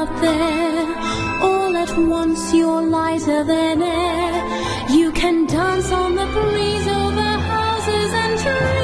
out there. All at once you're lighter than air. You can dance on the breeze over houses and trees.